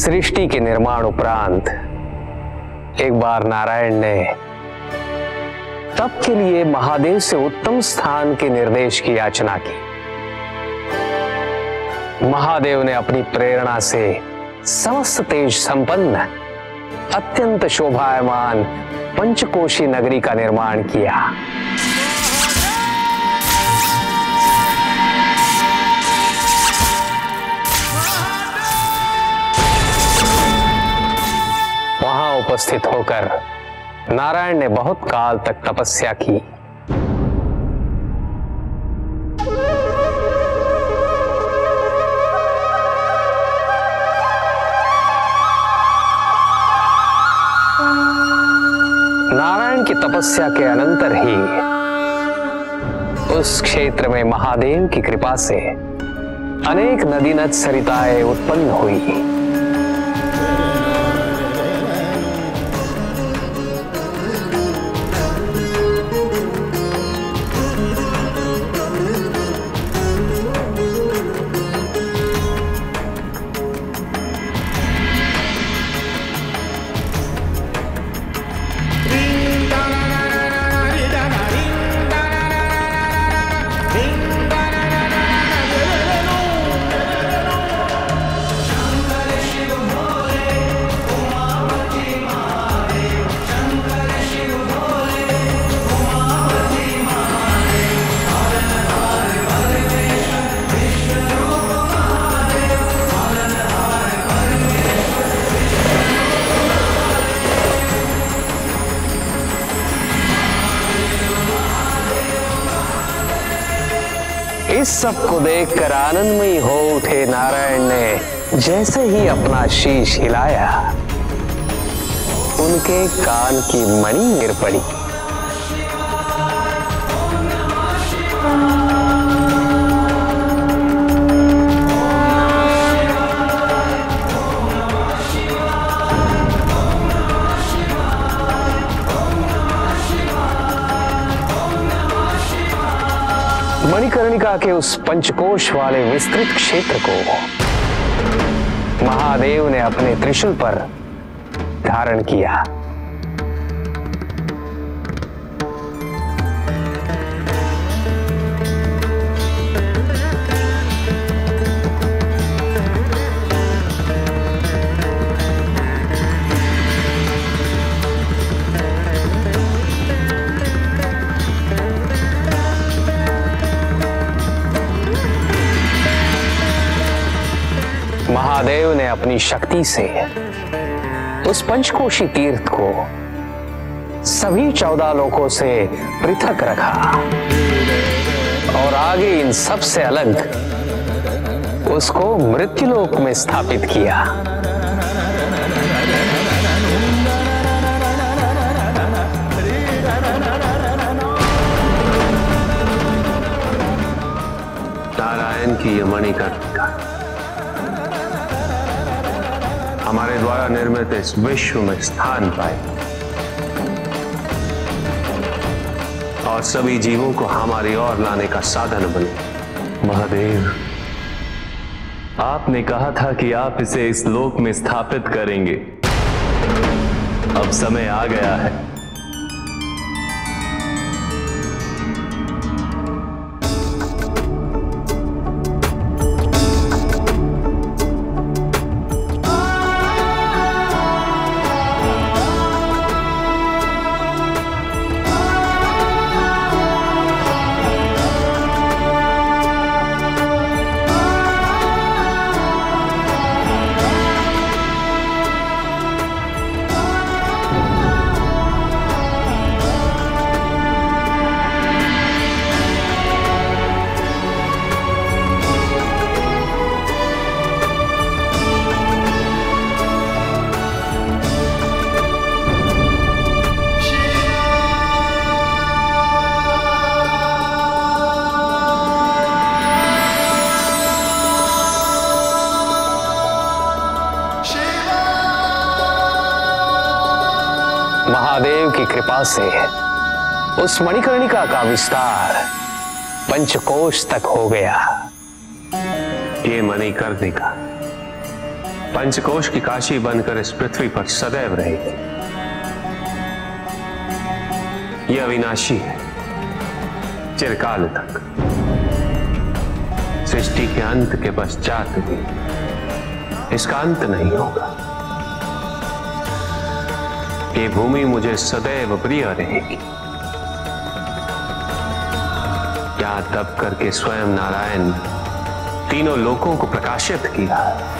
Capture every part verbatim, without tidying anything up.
सृष्टि के निर्माण उपरांत एक बार नारायण ने तप के लिए महादेव से उत्तम स्थान के निर्देश की याचना की। महादेव ने अपनी प्रेरणा से समस्त तेज संपन्न अत्यंत शोभायमान पंचकोशी नगरी का निर्माण किया। वहां उपस्थित होकर नारायण ने बहुत काल तक तपस्या की। नारायण की तपस्या के अनंतर ही उस क्षेत्र में महादेव की कृपा से अनेक नदी नद सरिताएं उत्पन्न हुई। इस सब को देखकर आनंदमयी हो उठे नारायण ने जैसे ही अपना शीश हिलाया, उनके कान की मणि गिर पड़ी। मणिकर्णिका के उस पंचकोश वाले विस्तृत क्षेत्र को महादेव ने अपने त्रिशूल पर धारण किया। महादेव ने अपनी शक्ति से उस पंचकोशी तीर्थ को सभी चौदह लोकों से पृथक रखा और आगे इन सब से अलग उसको मृत्युलोक में स्थापित किया। नारायण की ये मणिकर्णिका हमारे द्वारा निर्मित इस विश्व में स्थान पाए और सभी जीवों को हमारी ओर लाने का साधन बने। महादेव, आपने कहा था कि आप इसे इस लोक में स्थापित करेंगे। अब समय आ गया है। महादेव की कृपा से उस मणिकर्णिका का विस्तार पंचकोश तक हो गया। ये मणिकर्णिका पंचकोश की काशी बनकर इस पृथ्वी पर सदैव रहेगी। यह अविनाशी है, चिरकाल तक। सृष्टि के अंत के पश्चात भी इसका अंत नहीं होगा। ये भूमि मुझे सदैव प्रिय रहेगी। यहां तप करके स्वयं नारायण तीनों लोकों को प्रकाशित किया,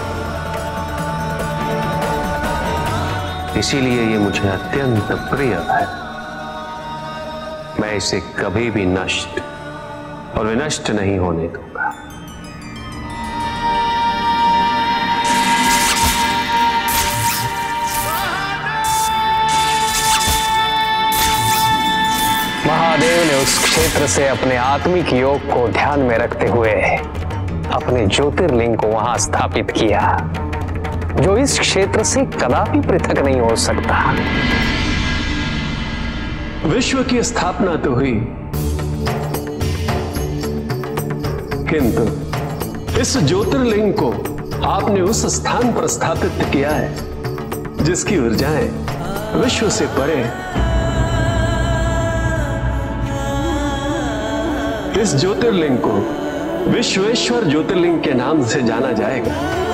इसीलिए ये मुझे अत्यंत प्रिय है। मैं इसे कभी भी नष्ट और विनष्ट नहीं होने दूंगा। महादेव ने उस क्षेत्र से अपने आत्मिक योग को ध्यान में रखते हुए अपने ज्योतिर्लिंग को वहां स्थापित किया, जो इस क्षेत्र से कदापि पृथक नहीं हो सकता। विश्व की स्थापना तो हुई, किंतु इस ज्योतिर्लिंग को आपने उस स्थान पर स्थापित किया है जिसकी ऊर्जाएं विश्व से परे। इस ज्योतिर्लिंग को विश्वेश्वर ज्योतिर्लिंग के नाम से जाना जाएगा।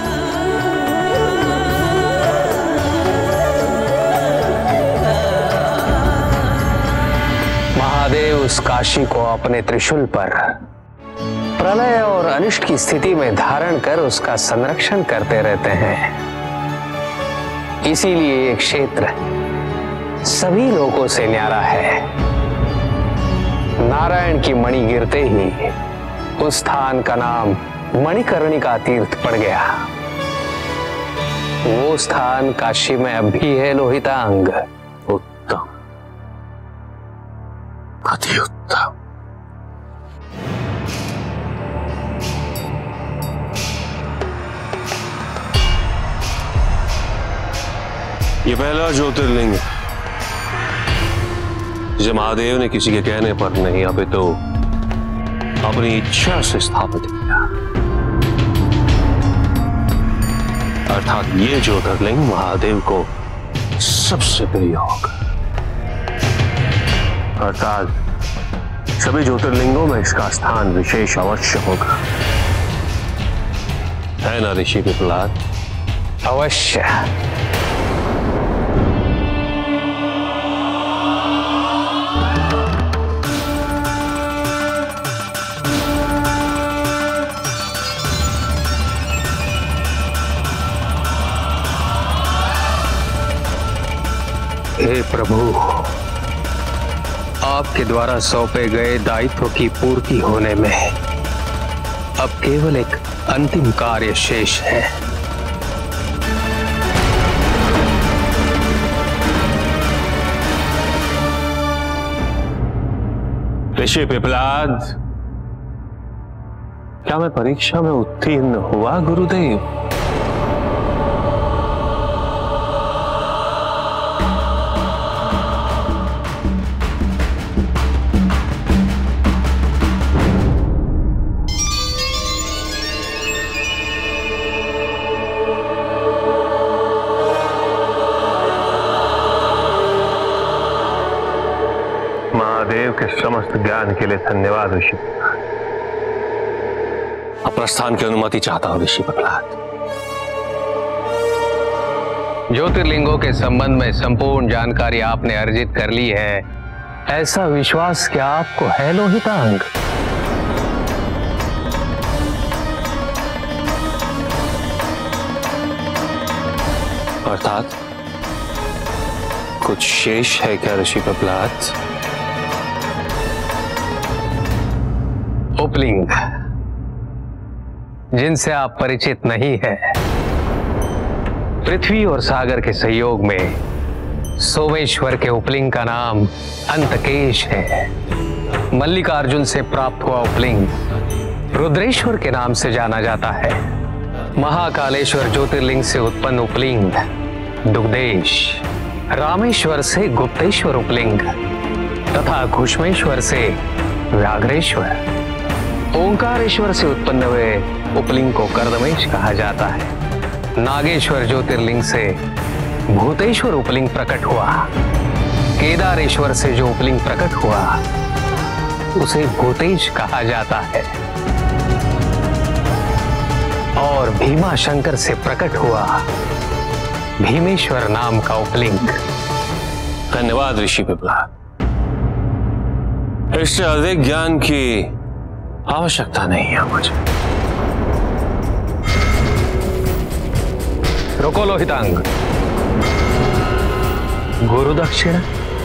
महादेव उस काशी को अपने त्रिशूल पर प्रलय और अनिष्ट की स्थिति में धारण कर उसका संरक्षण करते रहते हैं। इसीलिए ये क्षेत्र सभी लोगों से न्यारा है। नारायण की मणि गिरते ही उस स्थान का नाम मणिकर्णिका तीर्थ पड़ गया। वो स्थान काशी में अब भी है लोहितांग। उत्तम, अति उत्तम। ये पहला ज्योतिर्लिंग है जिसे महादेव ने किसी के कहने पर नहीं, अभी तो अपनी इच्छा से स्थापित किया। अर्थात ये ज्योतिर्लिंग महादेव को सबसे प्रिय होगा। अर्थात सभी ज्योतिर्लिंगों में इसका स्थान विशेष अवश्य होगा, है ना ऋषि पिपलाद? अवश्य। हे प्रभु, आपके द्वारा सौंपे गए दायित्व की पूर्ति होने में अब केवल एक अंतिम कार्य शेष है। ऋषि पिपलाद, क्या मैं परीक्षा में उत्तीर्ण हुआ गुरुदेव? महादेव के समस्त ज्ञान के लिए धन्यवाद ऋषि। अब प्रस्थान की अनुमति चाहता हूं ऋषि प्रहलाद। ज्योतिर्लिंगों के संबंध में संपूर्ण जानकारी आपने अर्जित कर ली है, ऐसा विश्वास क्या आपको है लोहितांग? अर्थात कुछ शेष है क्या ऋषि प्रहलाद? उपलिंग, जिनसे आप परिचित नहीं हैं, पृथ्वी और सागर के सहयोग में सोमेश्वर के उपलिंग का नाम अंतकेश है। मल्लिकार्जुन से प्राप्त हुआ उपलिंग रुद्रेश्वर के नाम से जाना जाता है। महाकालेश्वर ज्योतिर्लिंग से उत्पन्न उपलिंग दुग्धेश, रामेश्वर से गुप्तेश्वर उपलिंग तथा घुष्मेश्वर से व्याघ्रेश्वर, ओंकारेश्वर से उत्पन्न हुए उपलिंग को कर्दमेश कहा जाता है। नागेश्वर ज्योतिर्लिंग से भूतेश्वर उपलिंग प्रकट हुआ। केदारेश्वर से जो उपलिंग प्रकट हुआ उसे भूतेश कहा जाता है। और भीमा शंकर से प्रकट हुआ भीमेश्वर नाम का उपलिंग। धन्यवाद ऋषि पिपला। इससे अधिक ज्ञान की आवश्यकता नहीं है मुझे। रुको लोहितांग, गुरु दक्षिणा।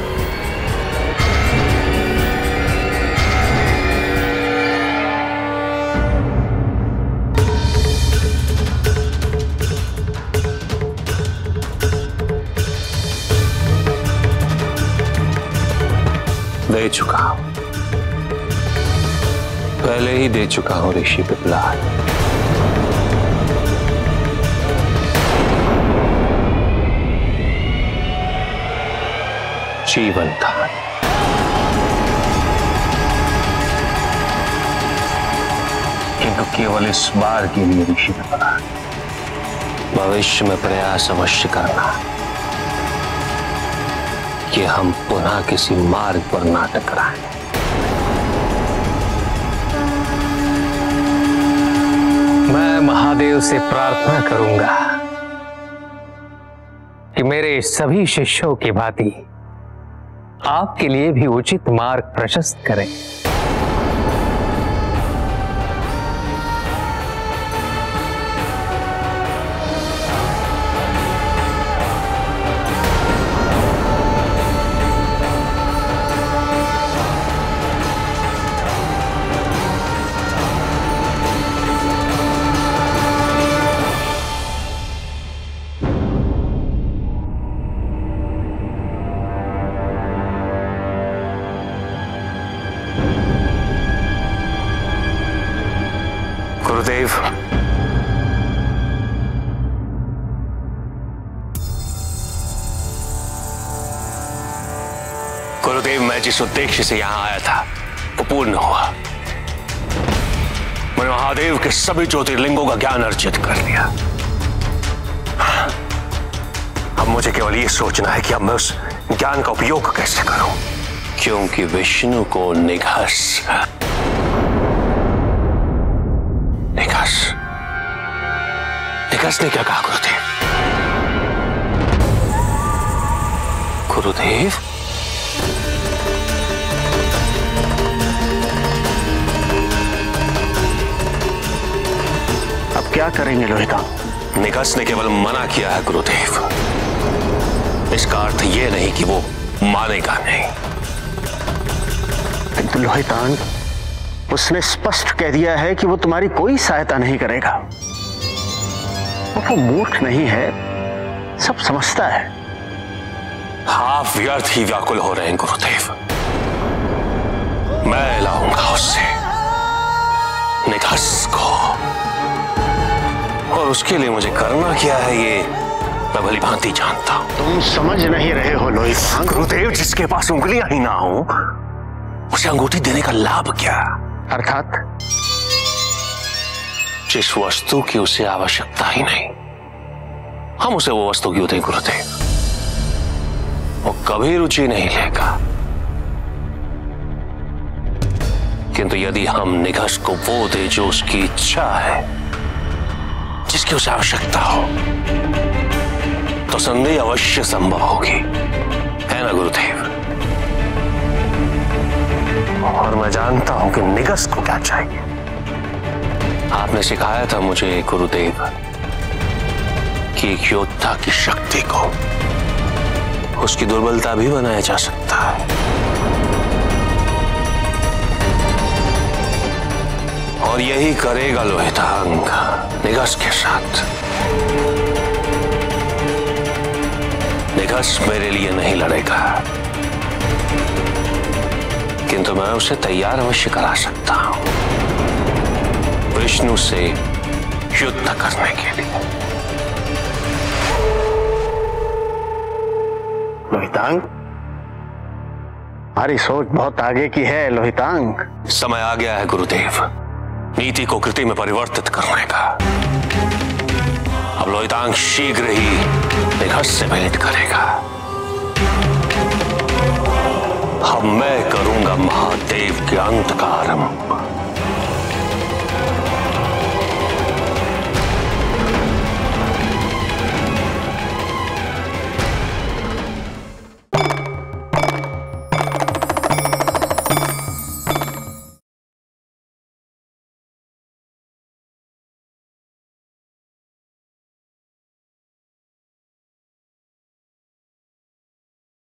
दे चुका हूं, पहले ही दे चुका हूं ऋषि पिपला। जीवन दान। किंतु केवल इस बार के लिए ऋषि पिपला, भविष्य में प्रयास अवश्य करना कि हम पुनः किसी मार्ग पर ना टकराएं। मैं महादेव से प्रार्थना करूंगा कि मेरे सभी शिष्यों की भांति आपके लिए भी उचित मार्ग प्रशस्त करें। गुरुदेव, गुरुदेव, मैं जिस उद्देश्य से यहां आया था वो पूर्ण हुआ। मैंने महादेव के सभी ज्योतिर्लिंगों का ज्ञान अर्जित कर लिया। अब मुझे केवल ये सोचना है कि अब मैं उस ज्ञान का उपयोग कैसे करूं, क्योंकि विष्णु को निघस निघस निघस ने क्या कहा गुरुदेव? गुरुदेव, अब क्या करेंगे लोहिता? निघस ने केवल मना किया है गुरुदेव। इसका अर्थ यह नहीं कि वो मानेगा नहीं। किंतु लोहितांग, उसने स्पष्ट कह दिया है कि वो तुम्हारी कोई सहायता नहीं करेगा। वो मूर्ख नहीं है, सब समझता है। आप व्यर्थ ही व्याकुल हो रहे हैं गुरुदेव। मैं लाऊंगा उससे निघस को, और उसके लिए मुझे करना क्या है ये मैं भली भांति जानता हूं। तुम समझ नहीं रहे हो लोहितांग। गुरुदेव, जिसके पास उंगलियां ही ना हो उसे अंगूठी देने का लाभ क्या? अर्थात जिस वस्तु की उसे आवश्यकता ही नहीं, हम उसे वो वस्तु क्यों दें गुरुदेव? वो कभी रुचि नहीं लेगा। किंतु यदि हम निघस को वो दे जो उसकी इच्छा है, जिसकी उसे आवश्यकता हो, तो संधि अवश्य संभव होगी, है ना गुरुदेव? और मैं जानता हूं कि निघस को क्या चाहिए। आपने सिखाया था मुझे गुरुदेव कि एक योद्धा की शक्ति को उसकी दुर्बलता भी बनाया जा सकता है। और यही करेगा लोहितांग निघस के साथ। निघस मेरे लिए नहीं लड़ेगा, किंतु मैं उसे तैयार अवश्य करा सकता हूं विष्णु से युद्ध करने के लिए। लोहितांग, हमारी सोच बहुत आगे की है लोहितांग। समय आ गया है गुरुदेव नीति को कृति में परिवर्तित करने का। अब लोहितांग शीघ्र ही निगस से भेंट करेगा। अब मैं करूंगा महादेव के अंत का आरंभ।